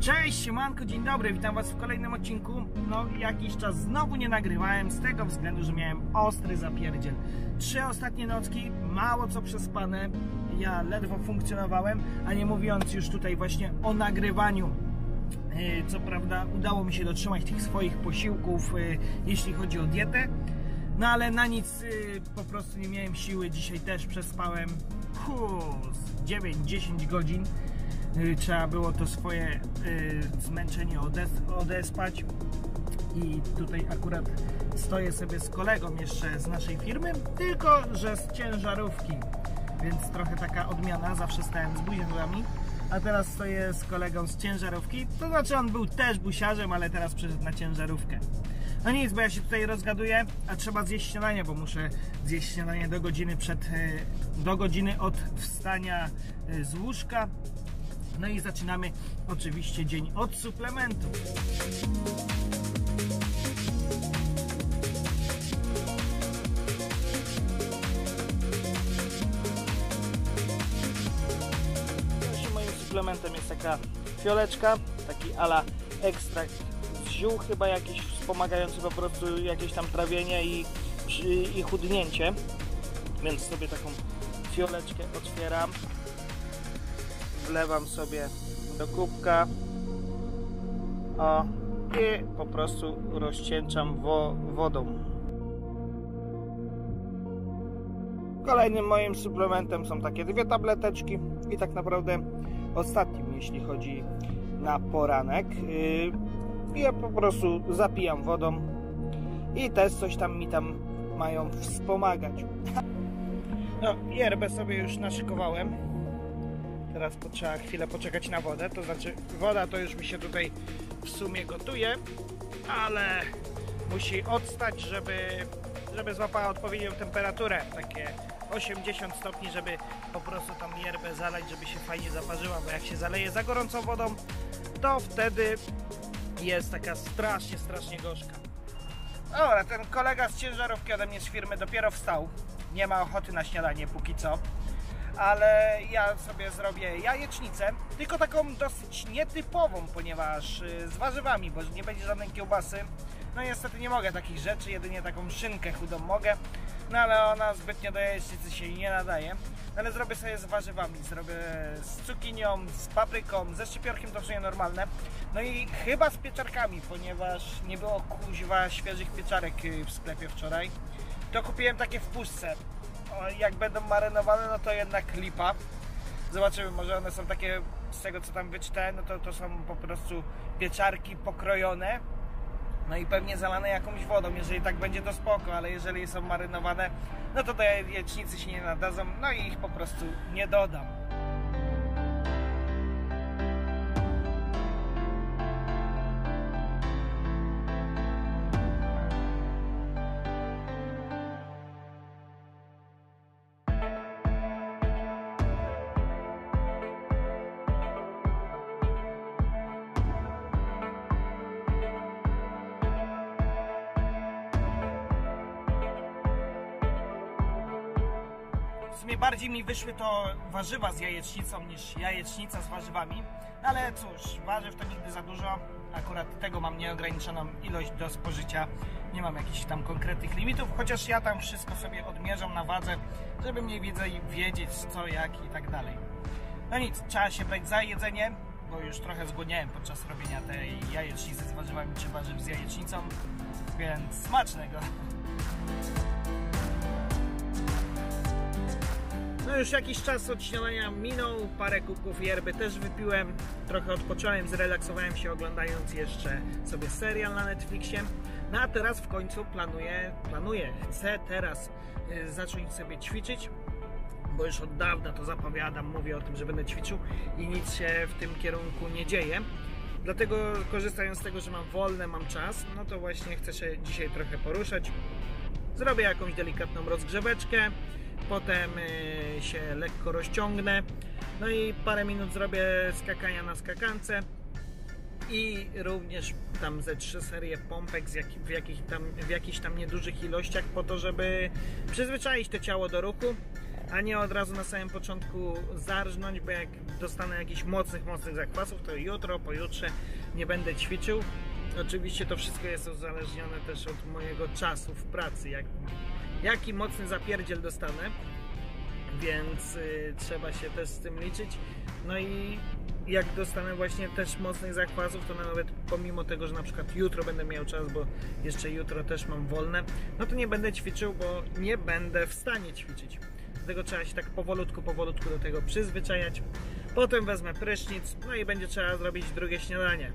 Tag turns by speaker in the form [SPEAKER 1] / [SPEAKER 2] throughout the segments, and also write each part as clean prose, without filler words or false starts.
[SPEAKER 1] Cześć, siemanko, dzień dobry, witam was w kolejnym odcinku. No, jakiś czas znowu nie nagrywałem z tego względu, że miałem ostry zapierdziel. 3 ostatnie nocki, mało co przespane, ja ledwo funkcjonowałem, a nie mówiąc już tutaj właśnie o nagrywaniu. Co prawda udało mi się dotrzymać tych swoich posiłków, jeśli chodzi o dietę, no ale na nic po prostu nie miałem siły. Dzisiaj też przespałem 9-10 godzin. Trzeba było to swoje zmęczenie odespać. I tutaj akurat stoję sobie z kolegą jeszcze z naszej firmy, tylko że z ciężarówki, więc trochę taka odmiana. Zawsze stałem z buziaczami, a teraz stoję z kolegą z ciężarówki. To znaczy on był też busiarzem, ale teraz przeszedł na ciężarówkę. No nic, bo ja się tutaj rozgaduję, a trzeba zjeść śniadanie, bo muszę zjeść śniadanie do godziny od wstania z łóżka. No i zaczynamy oczywiście dzień od suplementu. Pierwszym moim suplementem jest taka fioleczka, taki ala ekstrakt z ziół, chyba jakiś wspomagający po prostu jakieś tam trawienie i chudnięcie. Więc sobie taką fioleczkę otwieram. Wlewam sobie do kubka i po prostu rozcieńczam wodą. Kolejnym moim suplementem są takie 2 tableteczki i tak naprawdę ostatnim, jeśli chodzi na poranek. Ja po prostu zapijam wodą i też coś tam mi tam mają wspomagać. No, yerbę sobie już naszykowałem. Teraz trzeba chwilę poczekać na wodę, to znaczy woda to już mi się tutaj w sumie gotuje, ale musi odstać, żeby złapała odpowiednią temperaturę, takie 80 stopni, żeby po prostu tą yerbę zalać, żeby się fajnie zaparzyła, bo jak się zaleje za gorącą wodą, to wtedy jest taka strasznie gorzka. Dobra, ten kolega z ciężarówki ode mnie z firmy dopiero wstał, nie ma ochoty na śniadanie póki co. Ale ja sobie zrobię jajecznicę, tylko taką dosyć nietypową, ponieważ z warzywami, bo nie będzie żadnej kiełbasy. No niestety nie mogę takich rzeczy, jedynie taką szynkę chudą mogę, no ale ona zbytnio do jajecznicy się nie nadaje. Ale zrobię sobie z warzywami, zrobię z cukinią, z papryką, ze szczypiorkiem, to wszystko normalne. No i chyba z pieczarkami, ponieważ nie było kuźwa świeżych pieczarek w sklepie wczoraj. To kupiłem takie w puszce. Jak będą marynowane, no to jednak lipa. Zobaczymy, może one są takie, z tego co tam wyczytałem, no to są po prostu pieczarki pokrojone. No i pewnie zalane jakąś wodą, jeżeli tak będzie to spoko, ale jeżeli są marynowane, no to do jajecznicy się nie nadadzą, no i ich po prostu nie dodam. W sumie bardziej mi wyszły to warzywa z jajecznicą niż jajecznica z warzywami, ale cóż, warzyw to nigdy za dużo, akurat tego mam nieograniczoną ilość do spożycia, nie mam jakichś tam konkretnych limitów, chociaż ja tam wszystko sobie odmierzam na wadze, żeby mniej więcej wiedzieć co, jak i tak dalej. No nic, trzeba się brać za jedzenie, bo już trochę zgłodniałem podczas robienia tej jajecznicy z warzywami czy warzyw z jajecznicą, więc smacznego! No już jakiś czas od śniadania minął, parę kubków yerby też wypiłem, trochę odpocząłem, zrelaksowałem się oglądając jeszcze sobie serial na Netflixie. No a teraz w końcu chcę teraz zacząć sobie ćwiczyć, bo już od dawna to zapowiadam, mówię o tym, że będę ćwiczył i nic się w tym kierunku nie dzieje. Dlatego korzystając z tego, że mam wolne, mam czas, no to właśnie chcę się dzisiaj trochę poruszać. Zrobię jakąś delikatną rozgrzeweczkę. Potem się lekko rozciągnę, no i parę minut zrobię skakania na skakance i również tam ze 3 serie pompek w jakichś tam niedużych ilościach po to, żeby przyzwyczaić to ciało do ruchu. a nie od razu na samym początku zarżnąć, bo jak dostanę jakichś mocnych zakwasów, to jutro, pojutrze nie będę ćwiczył. Oczywiście to wszystko jest uzależnione też od mojego czasu w pracy, jaki mocny zapierdziel dostanę, więc trzeba się też z tym liczyć. No i jak dostanę właśnie też mocnych zakwasów, to nawet pomimo tego, że na przykład jutro będę miał czas, bo jeszcze jutro też mam wolne, no to nie będę ćwiczył, bo nie będę w stanie ćwiczyć. Dlatego trzeba się tak powolutku do tego przyzwyczajać. Potem wezmę prysznic, no i będzie trzeba zrobić drugie śniadanie.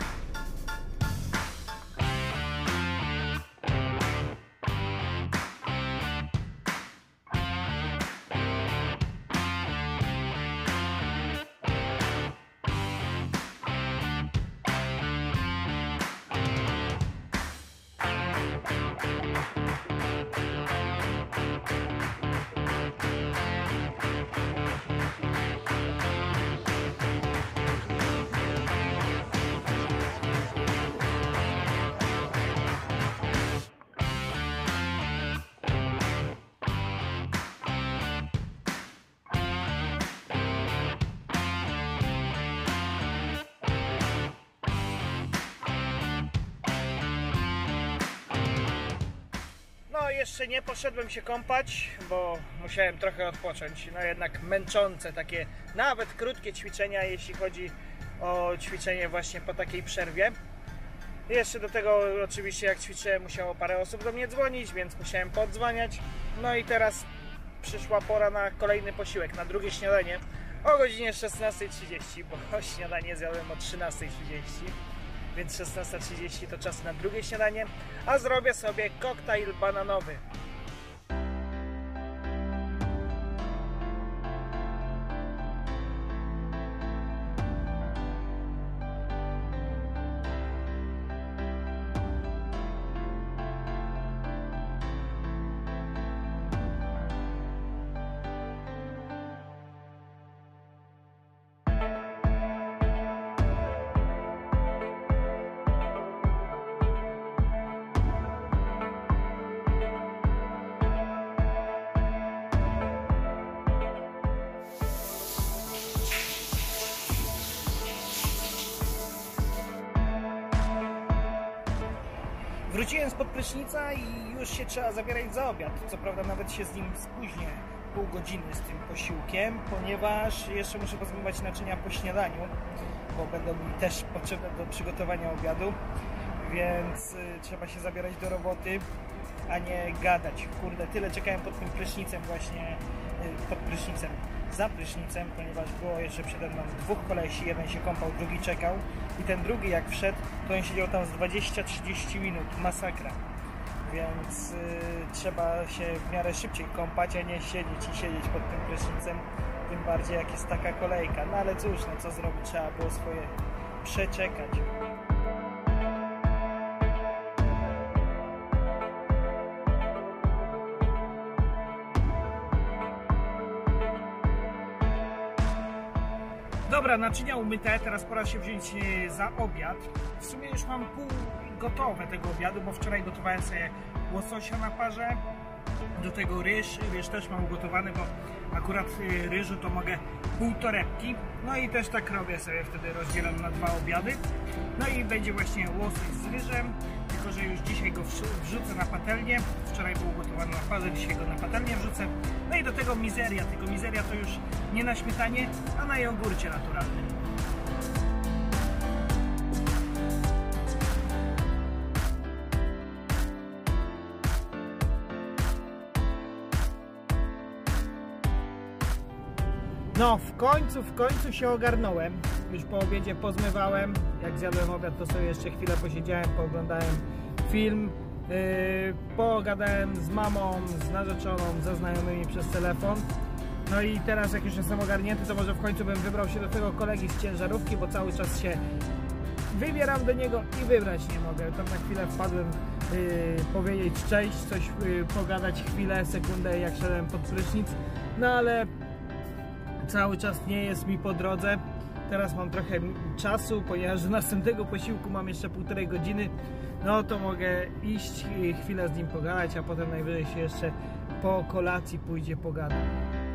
[SPEAKER 1] No jeszcze nie poszedłem się kąpać, bo musiałem trochę odpocząć. No jednak męczące takie, nawet krótkie ćwiczenia, jeśli chodzi o ćwiczenie właśnie po takiej przerwie. Jeszcze do tego oczywiście jak ćwiczyłem, musiało parę osób do mnie dzwonić, więc musiałem podzwaniać. No i teraz przyszła pora na kolejny posiłek, na drugie śniadanie o godzinie 16:30, bo śniadanie zjadłem o 13:30. Więc 16:30 to czas na drugie śniadanie, a zrobię sobie koktajl bananowy. Wróciłem spod prysznica i już się trzeba zabierać za obiad. Co prawda nawet się z nim spóźnię pół godziny z tym posiłkiem, ponieważ jeszcze muszę pozmywać naczynia po śniadaniu, bo będą mi też potrzebne do przygotowania obiadu, więc trzeba się zabierać do roboty, a nie gadać. Kurde, tyle czekałem pod tym prysznicem właśnie, za prysznicem, ponieważ było jeszcze przede mną dwóch kolesi, jeden się kąpał, drugi czekał i ten drugi jak wszedł, to on siedział tam z 20-30 minut, masakra, więc trzeba się w miarę szybciej kąpać, a nie siedzieć pod tym prysznicem, tym bardziej jak jest taka kolejka, no ale cóż, no co zrobić, trzeba było swoje przeczekać. Dobra, naczynia umyte, teraz pora się wziąć za obiad. W sumie już mam pół gotowe tego obiadu, bo wczoraj gotowałem sobie łososia na parze, do tego ryż też mam ugotowany, bo akurat ryżu to mogę pół torebki. No i też tak robię sobie, wtedy rozdzielam na dwa obiady. No i będzie właśnie łosoś z ryżem, tylko że już dzisiaj go wrzucę na patelnię. Wczoraj był ugotowany na parze, dzisiaj go na patelnię wrzucę. No i do tego mizeria, tylko mizeria to już nie na śmietanie, a na jogurcie naturalnym. No, w końcu się ogarnąłem. Już po obiedzie pozmywałem. Jak zjadłem obiad, to sobie jeszcze chwilę posiedziałem, pooglądałem film, pogadałem z mamą, z narzeczoną, ze znajomymi przez telefon. No i teraz jak już jestem ogarnięty, to może w końcu bym wybrał się do tego kolegi z ciężarówki, bo cały czas się wybieram do niego i wybrać nie mogę. Tam na chwilę wpadłem powiedzieć cześć, coś pogadać chwilę, sekundę jak szedłem pod prysznic. No ale cały czas nie jest mi po drodze. Teraz mam trochę czasu, ponieważ do następnego posiłku mam jeszcze 1,5 godziny. No to mogę iść i chwilę z nim pogadać, a potem najwyżej się jeszcze po kolacji pójdzie pogadać.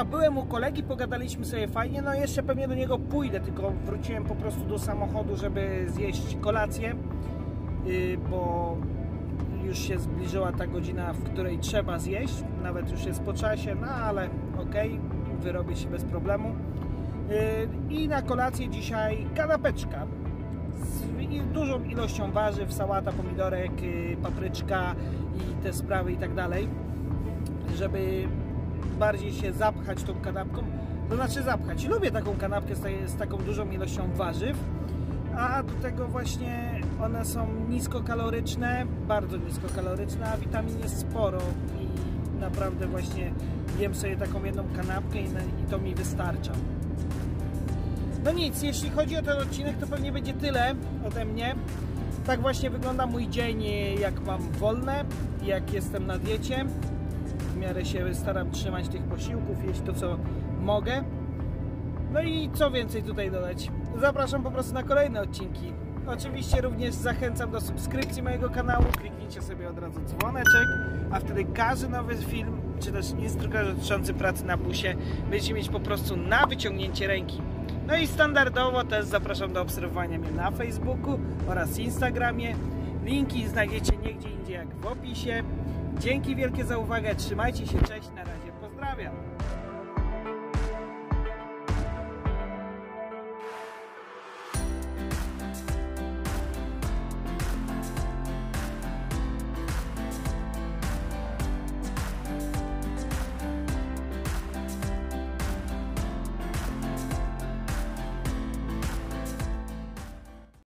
[SPEAKER 1] byłem u kolegi, pogadaliśmy sobie fajnie, no jeszcze pewnie do niego pójdę, tylko wróciłem po prostu do samochodu, żeby zjeść kolację, bo już się zbliżyła ta godzina, w której trzeba zjeść, nawet już jest po czasie, no ale okej, wyrobię się bez problemu. I na kolację dzisiaj kanapeczka z dużą ilością warzyw, sałata, pomidorek, papryczka i te sprawy i tak dalej, żeby bardziej się zapchać tą kanapką, to znaczy zapchać. Lubię taką kanapkę z taką dużą ilością warzyw, a do tego właśnie one są niskokaloryczne, bardzo niskokaloryczne, a witamin jest sporo i naprawdę właśnie jem sobie taką jedną kanapkę i to mi wystarcza. No nic, jeśli chodzi o ten odcinek, to pewnie będzie tyle ode mnie. Tak właśnie wygląda mój dzień, jak mam wolne, jak jestem na diecie. W miarę się staram trzymać tych posiłków, jeść to co mogę. No i co więcej tutaj dodać? Zapraszam po prostu na kolejne odcinki. Oczywiście również zachęcam do subskrypcji mojego kanału. Kliknijcie sobie od razu dzwoneczek, a wtedy każdy nowy film, czy też instruktor dotyczący pracy na busie będziecie mieć po prostu na wyciągnięcie ręki. No i standardowo też zapraszam do obserwowania mnie na Facebooku oraz Instagramie. Linki znajdziecie niegdzie indziej jak w opisie. Dzięki wielkie za uwagę, trzymajcie się, cześć, na razie, pozdrawiam.